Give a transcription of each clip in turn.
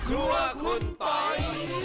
ครัวคุณปอย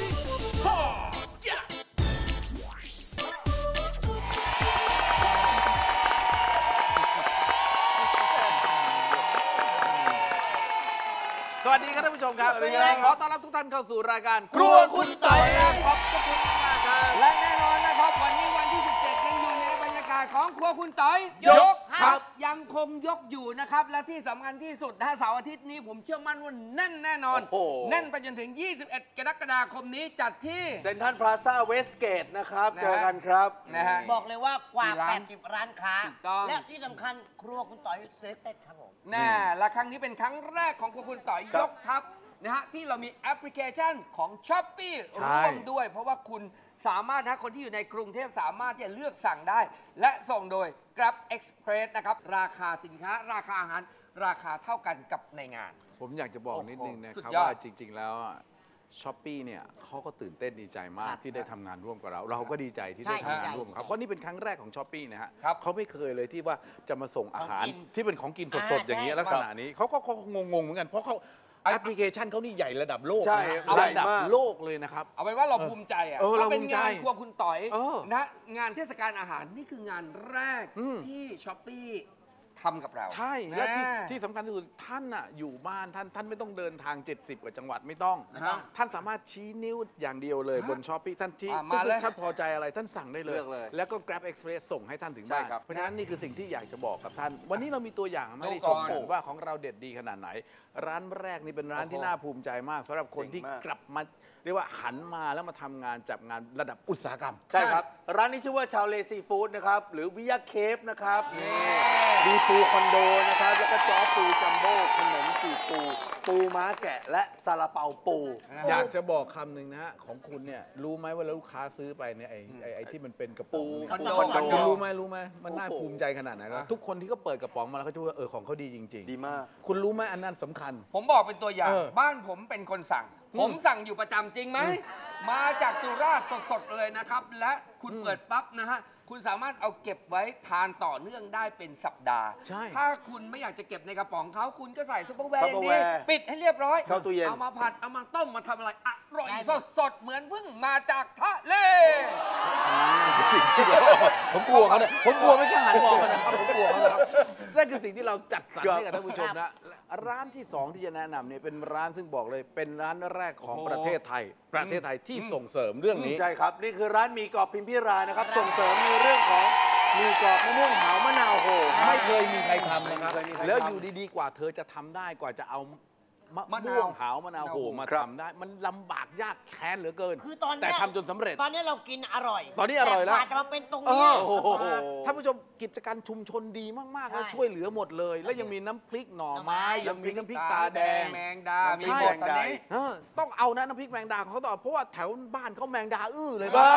สวัสดีครับท่านผู้ชมครับขอต้อนรับทุกท่านเข้าสู่รายการครัวคุณต่อยขอบคุณมากครับและแน่นอนนะครับวันนี้วันที่ 17 ยังอยู่ในบรรยากาศของครัวคุณต่อยยกครับยังคงยกอยู่นะครับและที่สำคัญที่สุดนะเสาร์อาทิตย์นี้ผมเชื่อมั่นว่าแน่นแน่นอนแน่นไปจนถึง 21 กรกฎาคมนี้จัดที่เซ็นทรัลพลาซ่าเวสเกตนะครับเจอกันครับนะฮะบอกเลยว่ากว่า80ร้านค้าและที่สำคัญครัวคุณต่อยเซฟเต็ดครับผมแน่และครั้งนี้เป็นครั้งแรกของครัวคุณต่อยยกทัพนะฮะที่เรามีแอปพลิเคชันของ Shopee ร่วมด้วยเพราะว่าคุณสามารถคนที่อยู่ในกรุงเทพสามารถที่จะเลือกสั่งได้และส่งโดย Grab Express นะครับราคาสินค้าราคาอาหารราคาเท่ากันกับในงานผมอยากจะบอกนิดนึงนะครับว่าจริงๆแล้วช้อปปี้เนี่ยเขาก็ตื่นเต้นดีใจมากที่ได้ทำงานร่วมกับเราก็ดีใจที่ได้ทำงานร่วมครับเพราะนี่เป็นครั้งแรกของช้อปปี้นะฮะเขาไม่เคยเลยที่ว่าจะมาส่งอาหารที่เป็นของกินสดๆอย่างนี้ลักษณะนี้เขาก็งงเหมือนกันเพราะเขาแอปพลิเคชันเขานี่ใหญ่ระดับโลกระดับโลกเลยนะครับเอาเป็นว่าเราภูมิใจอ่ะเราเป็นงานครัวคุณต่อยนะงานเทศกาลอาหารนี่คืองานแรกที่ช้อปปี้ทำกับเราใช่และที่สำคัญที่สุดท่านน่ะอยู่บ้านท่านไม่ต้องเดินทาง70กว่าจังหวัดไม่ต้องท่านสามารถชี้นิ้วอย่างเดียวเลยบนช้อปปี้ท่านชี้ท่านพอใจอะไรท่านสั่งได้เลยแล้วก็ Grab Express ส่งให้ท่านถึงบ้านเพราะฉะนั้นนี่คือสิ่งที่อยากจะบอกกับท่านวันนี้เรามีตัวอย่างไม่ได้ชมกันว่าของเราเด็ดดีขนาดไหนร้านแรกนี่เป็นร้านที่น่าภูมิใจมากสำหรับคนที่กลับมาเรียกว่าหันมาแล้วมาทำงานจับงานระดับอุตสาหกรรมใช่ครับร้านนี้ชื่อว่าชาวเลซีฟู้ดนะครับหรือวิยาเคฟนะครับดีปูคอนโดนะครับแล้วก็จ้อปูจัมโบ้ขนมจีบปูม้าแกะและซาลาเปาปูอยากจะบอกคำหนึ่งนะฮะของคุณเนี่ยรู้ไหมว่าลูกค้าซื้อไปเนี่ยไอ้ที่มันเป็นกระป๋องรู้ไหมมันน่าภูมิใจขนาดไหนแล้วทุกคนที่เขาเปิดกระป๋องมาแล้วเขาจะว่าของเขาดีจริงๆดีมากคุณรู้ไหมอันนั้นสำคัญผมบอกเป็นตัวอย่างบ้านผมเป็นคนสั่งผมสั่งอยู่ประจำจริงไหมมาจากสุราษฎร์สดๆเลยนะครับและคุณเปิดปั๊บนะฮะคุณสามารถเอาเก็บไว้ทานต่อเนื่องได้เป็นสัปดาห์ถ้าคุณไม่อยากจะเก็บในกระป๋องเขาคุณก็ใส่ซุปเปอร์แวร์อย่างดีปิดให้เรียบร้อยเข้าตู้เย็นเอามาผัดเอามาต้มมาทำอะไรอร่อยสดๆเหมือนเพิ่งมาจากทะเลสิ่งที่ผมกลัวเขาเนี่ยผมกลัวไม่กล้าหันมองกันนะครับผมกลัวเขานะครับนั่นคือสิ่งที่เราจัดสรรให้กับท่านผู้ชมนะร้านที่2ที่จะแนะนำเนี่ยเป็นร้านซึ่งบอกเลยเป็นร้านแรกของประเทศไทยที่ส่งเสริมเรื่องนี้ใช่ครับนี่คือร้านหมี่กรอบพิมพิรานะครับส่งเสริมในเรื่องของหมี่กรอบมะม่วงหาวมะนาวโหไม่เคยมีใครทำนะครับแล้วอยู่ดีๆกว่าเธอจะทำได้กว่าจะเอามะม่วงหาวมะนาวโหมาทำได้มันลำบากยากแค้นเหลือเกินคือตอนนี้แต่ทำจนสำเร็จตอนนี้เรากินอร่อยตอนนี้อร่อยแล้วจะมาเป็นตรงนี้ท่านผู้ชมกิจการชุมชนดีมากๆแล้วช่วยเหลือหมดเลยแล้วยังมีน้ำพริกหน่อไม้ยังมีน้ำพริกตาแดงแมงดาใช่ต้องเอานะน้ำพริกแมงดาของเขาต่อเพราะว่าแถวบ้านเขาแมงดาเลยบ้า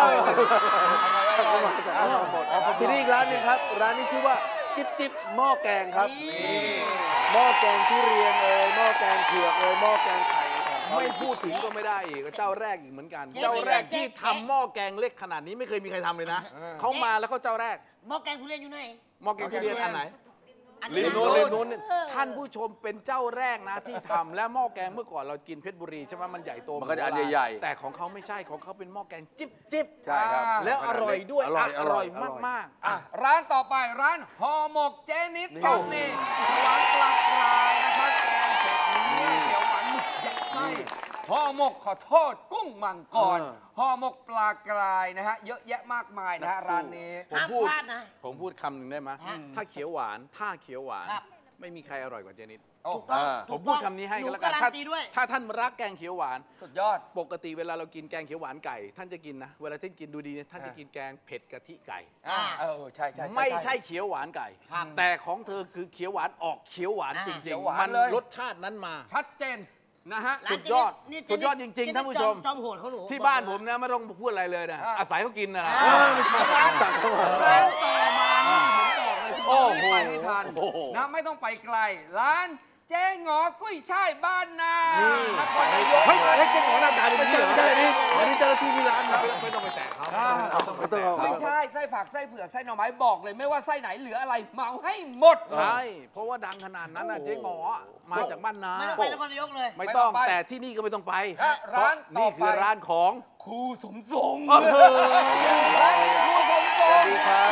ที่นี่อีกร้านนึงครับร้านนี้ชื่อว่าจิ๊บหม้อแกงครับหม้อแกงทุเรียนหม้อแกงเผือกหม้อแกงไข่ไม่พูดถึงก็ไม่ได้อีกเจ้าแรกอีกเหมือนกันเจ้าแรกที่ทำหม้อแกงเล็กขนาดนี้ไม่เคยมีใครทำเลยนะเขามาแล้วเขาเจ้าแรกหม้อแกงทุเรียนอยู่ไหนหม้อแกงทุเรียนอันไหนเลนนู้นท่านผู้ชมเป็นเจ้าแรกนะที่ทำและหม้อแกงเมื่อก่อนเรากินเพชรบุรีใช่ไหมมันใหญ่โตมันก็จะอันใหญ่แต่ของเขาไม่ใช่ของเขาเป็นหม้อแกงจิ๊บใช่ครับแล้วอร่อยด้วยอร่อยมากๆร้านต่อไปร้านห่อหมกเจนิดก็นี่หวานปลากรายนะครับแกงเผ็ดเนื้อเขียวหวานหมึกยัดไส้ห่อหมกขอโทษกุ้งมังกรห่อหมกปลากรายนะฮะเยอะแยะมากมายนะฮะร้านนี้ผมพูดคำหนึ่งได้ไหมถ้าเขียวหวานไม่มีใครอร่อยกว่าเจนิดผมพูดคำนี้ให้กันแล้วกันถ้าท่านรักแกงเขียวหวานสุดยอดปกติเวลาเรากินแกงเขียวหวานไก่ท่านจะกินนะเวลาท่านกินดูดีท่านจะกินแกงเผ็ดกะทิไก่ใช่ไม่ใช่เขียวหวานไก่แต่ของเธอคือเขียวหวานออกเขียวหวานจริงๆมันรสชาตินั้นมาชัดเจนนะฮะสุดยอดจริงๆท่านผู้ชมที่บ้านผมนะไม่ต้องพูดอะไรเลยนะอาศัยเขากินนะร้านต่อมาผมบอกเลยคุณไปให้ทันนะไม่ต้องไปไกลร้านเจ๊หงอกุ้ยช่ายบ้านนาเฮ้ยเจ๊หงอหน้าตาดีไม่ใช่นี่อันนี้เจ้าหน้าที่ที่ร้านนะไม่ต้องไปแตะเขาไม่ใช่ไส้ผักไส้เผือกไส้หน่อไม้บอกเลยไม่ว่าไส้ไหนเหลืออะไรเหมาให้หมดใช่เพราะว่าดังขนาดนั้นเจ๊หงอมาจากบ้านนาไม่ต้องไปนครนายกเลยไม่ต้องแต่ที่นี่ก็ไม่ต้องไปร้านนี่คือร้านของครูสมทรงร้านครูสมทรงสวัสดีครับ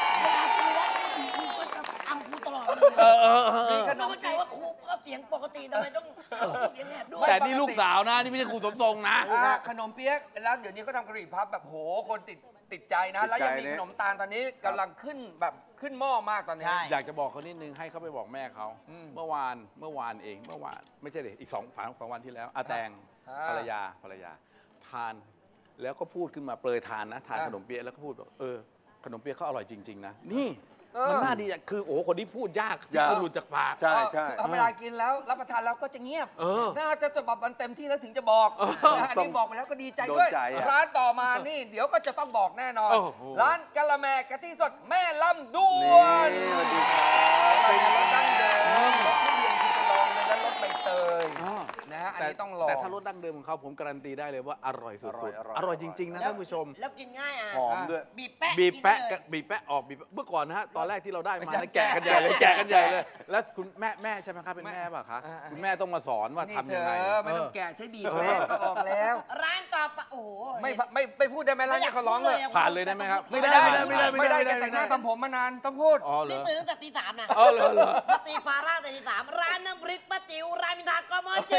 มีขนมเข้าใจว่าครูก็เสียงปกติทำไมต้องเสียงแหบด้วยแต่นี่ลูกสาวนะนี่ไม่ใช่ครูสมทรงนะขนมเปี๊ยกแล้วเดี๋ยวนี้ก็ทำกะหรี่พับแบบโหคนติดใจนะแล้วยังมีขนมตาลตอนนี้กำลังขึ้นแบบขึ้นหม้อมากตอนนี้อยากจะบอกเขานิดนึงให้เขาไปบอกแม่เขาเมื่อวานไม่ใช่เด็กอีก2 วันที่แล้วอาแตงภรรยาทานแล้วก็พูดขึ้นมาเปรยทานนะทานขนมเปี๊ยะแล้วก็พูดแบบขนมเปี๊ยะเขาอร่อยจริงๆนะนี่มันน่าดีคือโอ้คนที่พูดยากที่หลุดจากปากใช่เอาเวลากินแล้วรับประทานแล้วก็จะเงียบน่าจะแบบมันเต็มที่แล้วถึงจะบอกอันนี้บอกไปแล้วก็ดีใจด้วยร้านต่อมานี่เดี๋ยวก็จะต้องบอกแน่นอนร้านกะละแมกะทิสดแม่ลำดวนสวัสดีครับเป็นรสดั้งเดิมรสทุเรียนคุณจะลองเลยแล้วรสใบเตยนะฮะอันนี้ต้องลองแต่ถ้ารสดั้งเดิมของเขาผมการันตีได้เลยว่าอร่อยสุดๆอร่อยจริงๆนะท่านผู้ชมแล้วกินง่ายหอมด้วยบีบแปะออกเมื่อก่อนนะฮะตอนแรกที่เราได้มาแกะกันใหญ่เลยแล้วคุณแม่ใช่ไหมครับเป็นแม่ป่ะคะคุณแม่ต้องมาสอนว่าทำยังไงไม่ต้องแกะใช้บีบแม่ก็ออกแล้วร้านต่อไปโอ้โหไม่พูดได้ไหมร้านนี้เขาร้องเลยผ่านเลยได้ไหมครับไม่ได้แต่งหน้าทำผมมานานต้องพูดนี่ตื่นตั้งแต่ตี 3นะเหรอมาตีฟ้าร่างแต่ตี 3ร้านน้ำพริกป้าติ๋วรามอินทรากม.7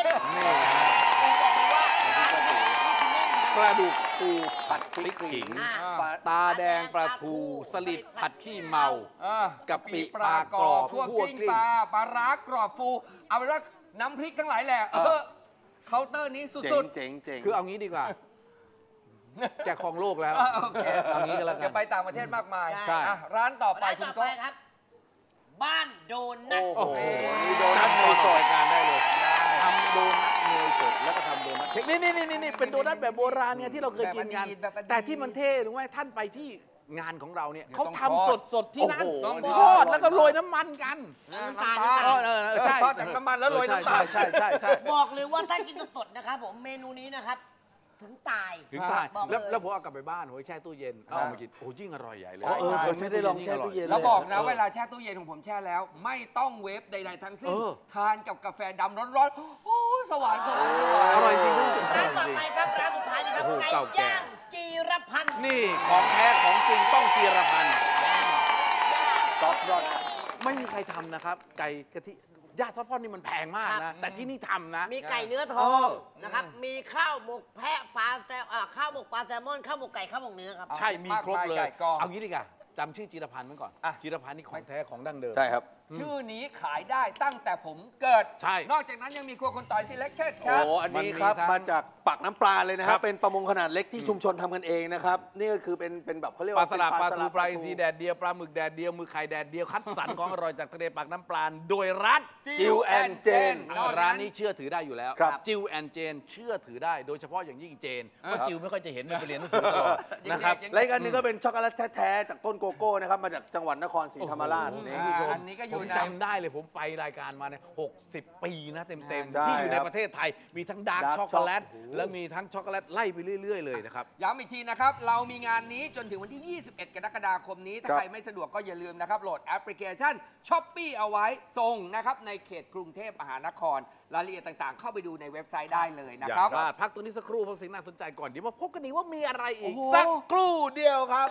ปลาดุกปูผัดพริกขิงตาแดงปลาทูสลิดผัดขี้เมากะปิปลากรอบคั่วกลิ้งปลาร้ากรอบฟูเอาเป็นว่าน้ำพริกทั้งหลายแหละเคาน์เตอร์นี้สุดๆเจ๋งคือเอางี้ดีกว่าแจกของโลกแล้วโอเคเอางี้ก็แล้วกันจะไปต่างประเทศมากมายใช่ร้านต่อไปคุณก็ครับบ้านโดนัทโอ้โหนี่โดนัทเนยสดการได้เลยทำโดนัทเนยสดแล้วก็ทำโดนัทนี่เป็นโดนัทแบบโบราณเนี่ยที่เราเคยกินกันแต่ที่มันเท่รู้ไหมท่านไปที่งานของเราเนี่ยเขาทำสดที่นั่นทอดแล้วก็โรยน้ำมันกันน้ำตาลใช่ทอดจากน้ำมันแล้วโรยน้ำตาลใช่บอกเลยว่าถ้ากินสดๆนะครับผมเมนูนี้นะครับถึงตายแล้วผมเอากลับไปบ้านโอ้ยแช่ตู้เย็นเอามากินโอ้ยิ่งอร่อยใหญ่เลยไม่ได้ลองแช่ตู้เย็นแล้วบอกนะเวลาแช่ตู้เย็นของผมแช่แล้วไม่ต้องเวฟใดๆทั้งสิ้นทานกับกาแฟดำร้อนๆโอ้สวรรค์อร่อยจริงร้านต่อไปครับร้านสุดท้ายนะครับไก่ย่างจีรพันธ์นี่ของแท้ของจริงต้องจีรพันธ์ท็อปยอดไม่มีใครทำนะครับไก่กะทิย่าซอฟฟอนนี่มันแพงมากนะแต่ที่นี่ทำนะมีไก่เนื้อทองนะครับมีข้าวหมกแพะปลาข้าวหมกปลาแซลมอนข้าวหมกไก่ข้าวหมกเนื้อครับใช่มีครบเลยเอางี้ดีกว่าจำชื่อจีรพันธ์ไว้ก่อนจีรพันธ์นี่ของแท้ของดั้งเดิมใช่ครับชื่อนี้ขายได้ตั้งแต่ผมเกิดใช่นอกจากนั้นยังมีครัวคนต่อย Selected ครับโอ้อันนี้ครับมาจากปักน้ำปลาเลยนะครับเป็นประมงขนาดเล็กที่ชุมชนทำกันเองนะครับนี่ก็คือเป็นแบบเขาเรียกว่าปลาสลัดปลาทูปลาอินทรีแดดเดียวปลาหมึกแดดเดียวมือไข่แดดเดียวคัดสรรของอร่อยจากทะเลปากน้ำปลาโดยร้านจิวแอนเจนร้านนี้เชื่อถือได้อยู่แล้วจิวแอนเจนเชื่อถือได้โดยเฉพาะอย่างยิ่งเจนเพราะจิวไม่ค่อยจะเห็นมันไปเรียนหนังสือตลอดนะครับและอีกอันนึงก็เป็นช็อกโกแลตแท้ๆจากต้นโกโก้นะครับมาจากจังหวัดนครศรีธรรมราชนี่ผู้ชมอันนี้ก็อยู่จำได้เลยผมไปรายการมาเนี่ย60 ปีนะเต็มๆที่อยู่ในประเทศไทยมีทั้งดาร์กช็อกโกแลตและมีทั้งช็อกโกแลตไล่ไปเรื่อยๆเลยนะครับย้ำอีกทีนะครับเรามีงานนี้จนถึงวันที่ 21 กรกฎาคมนี้ถ้าใครไม่สะดวกก็อย่าลืมนะครับโหลดแอปพลิเคชัน Shopee เอาไว้ส่งนะครับในเขตกรุงเทพมหานครรายละเอียดต่างๆเข้าไปดูในเว็บไซต์ได้เลยนะครับพักตัวนี้สักครู่เพราะสิ่งน่าสนใจก่อนเดี๋ยวมาพบกันอีกว่ามีอะไรอีกสักครู่เดียวครับ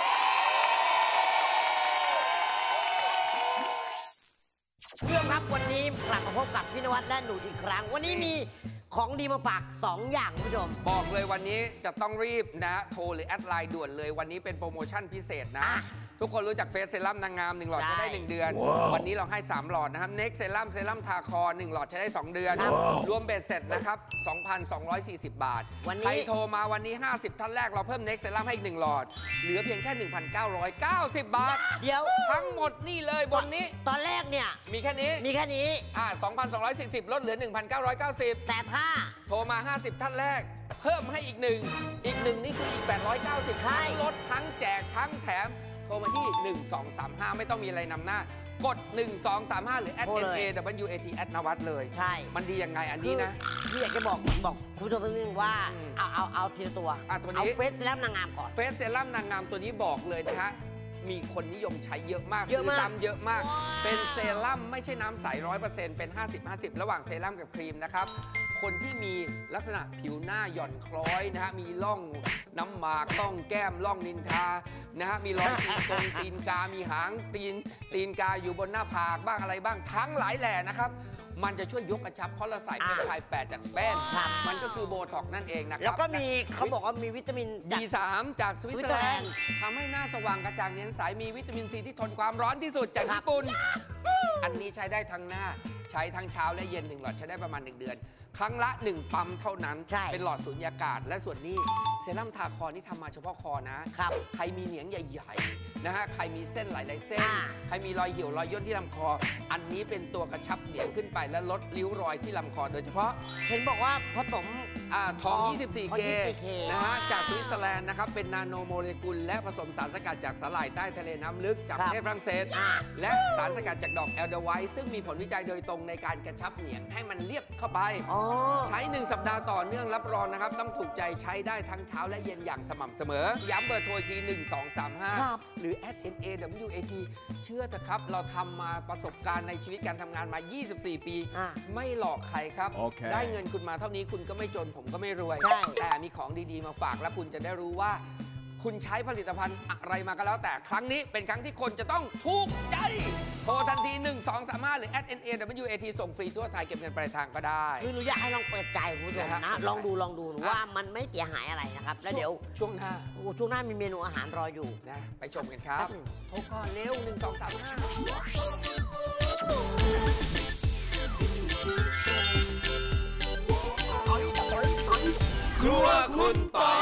เพื่อนครับวันนี้กลับมาพบกับพี่นวัดและหนูอีกครั้งวันนี้มีของดีมาฝาก2อย่างคุณผู้ชมบอกเลยวันนี้จะต้องรีบนะโทรหรือแอดไลน์ด่วนเลยวันนี้เป็นโปรโมชั่นพิเศษนะทุกคนรู้จักเฟสเซรั่มนางงาม1หลอดใช้ได้1เดือนวันนี้เราให้3หลอดนะครับเน็กเซรั่มทาคอ1หลอดใช้ได้2เดือนรวมเบ็ดเสร็จนะครับ 2,240 บาทใครโทรมาวันนี้50ท่านแรกเราเพิ่มเน็กเซรั่มให้อีก1หลอดเหลือเพียงแค่ 1,990 บาทเดี๋ยวทั้งหมดนี่เลยบนนี้ตอนแรกเนี่ยมีแค่นี้2,240ลดเหลือ 1,990 แต่ถ้าโทรมา50ท่านแรกเพิ่มให้อีก1นี่คืออีก890ทั้งลดทั้งแจกทั้งแถมโทรมาที่1235ไม่ต้องมีอะไรนำหน้ากด 1235 หรือ @NAWAT นวัดเลยใช่มันดียังไงอันนี้นะพี่อยากจะบอกคุณผู้ชมสักนิดนึงว่าเอาทีละตัวตัวนี้เอาเฟสเซรั่มนางงามก่อนเฟสเซรั่มนางงามตัวนี้บอกเลยนะฮะมีคนนิยมใช้เยอะมากเยอะมากซ้ำเยอะมาก เป็นเซรั่มไม่ใช่น้ำใส 100% เป็น 50-50 ระหว่างเซรั่มกับครีมนะครับคนที่มีลักษณะผิวหน้าหย่อนคล้อยนะฮะมีร่องน้ำหมากร่องแก้มร่องนินทานะฮะมีรอยตีนกามีหางตีนกาอยู่บนหน้าผากบ้างอะไรบ้างทั้งหลายแหล่นะครับมันจะช่วยยกกระชับเพราะเราใส่เพปไทด์8จากสเปนมันก็คือโบท็อกนั่นเองนะครับแล้วก็มีเขาบอกว่ามีวิตามิน B3 จากสวิตเซอร์แลนด์ทำให้หน้าสว่างกระจ่างเนียนใสมีวิตามินซีที่ทนความร้อนที่สุดจากญี่ปุ่นอันนี้ใช้ได้ทั้งหน้าใช้ทั้งเช้าและเย็น1 หลอดใช้ได้ประมาณ1 เดือนครั้งละ1 ปั๊มเท่านั้นเป็นหลอดสูญญากาศและส่วนนี้เซรั่มทาคอนี่ทำมาเฉพาะคอนะครับใครมีเหนียงใหญ่ๆนะฮะใครมีเส้นหลายๆเส้นใครมีรอยเหี่ยวรอยย่นที่ลำคออันนี้เป็นตัวกระชับเหนียงขึ้นไปและลดริ้วรอยที่ลำคอโดยเฉพาะเห็นบอกว่าผสมทอง 24K นะฮะจากสวิตเซอร์แลนด์นะครับเป็นนาโนโมเลกุลและผสมสารสกัดจากสาหร่ายใต้ทะเลน้ำลึกจากประเทศฝรั่งเศสและสารสกัดจากดอกแอลเดอร์ไวท์ซึ่งมีผลวิจัยโดยตรงในการกระชับเหนียงให้มันเรียบเข้าไปใช้1 สัปดาห์ต่อเนื่องรับรองนะครับต้องถูกใจใช้ได้ทั้งเช้าและเย็นอย่างสม่ำเสมอย้ำเบอร์โทรที1235หรือ @NAWAT เชื่อเถอะครับเราทำมาประสบการณ์ในชีวิตการทำงานมา24 ปีไม่หลอกใครครับได้เงินคุณมาเท่านี้คุณก็ไม่จนผมก็ไม่รวยแต่มีของดีๆมาฝากและคุณจะได้รู้ว่าคุณใช้ผลิตภัณฑ์อะไรมาก็แล้วแต่ครั้งนี้เป็นครั้งที่คนจะต้องถูกใจโทรทันที1235หรือ @NAWAT ส่งฟรีทั่วไทยเก็บเงินปลายทางก็ได้คือหนูอยากให้ลองเปิดใจคุณผู้ชมนะลองดูว่ามันไม่เสียหายอะไรนะครับแล้วเดี๋ยวช่วงหน้ามีเมนูอาหารรออยู่นะไปชมกันครับโทรก่อนเร็ว1235 ครัวคุณปอย